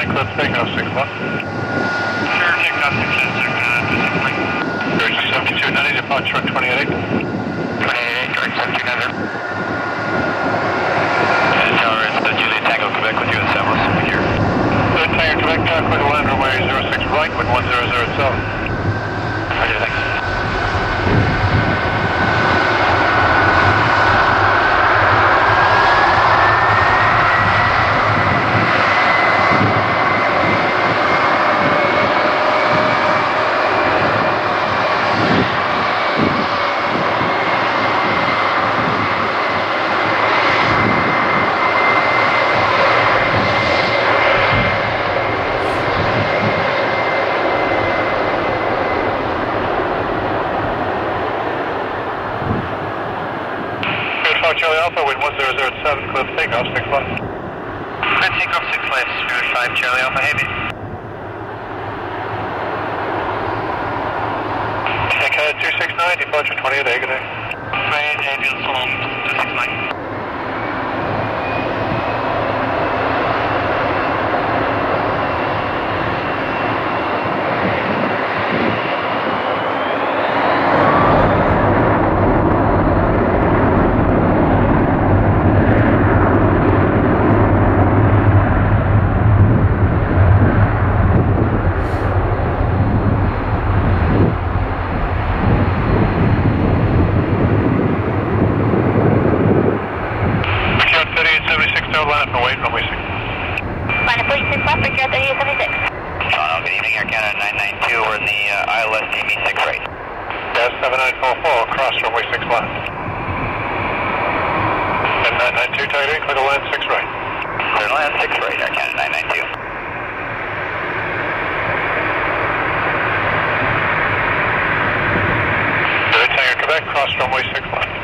line, clear for takeoff, 6 o'clock. Clear takeoff, 6 left, 7290, departure on 28. 28, correct, 7290. Tower, it's the Juliet Tango Quebec with you in San Luis. Here. Juliet Tango Quebec, clear to land runway 06 right, wind 100 itself. Roger, thanks. Charlie Alpha, wind 1007, clear for takeoff, 6 left. Clear takeoff, 6 left, Spirit 5, Charlie Alpha, heavy. Take 269, departure 28, good day. Fred, heavy on Solom, 269. Toronto, good evening, Air Canada 992, we're in the ILS DB6 right. Gas 7944, cross runway 6 left. And 992, targeting, clear to land 6 right. Clear to land 6 right, Air Canada 992. Juliet Tango Quebec, cross runway 6 left.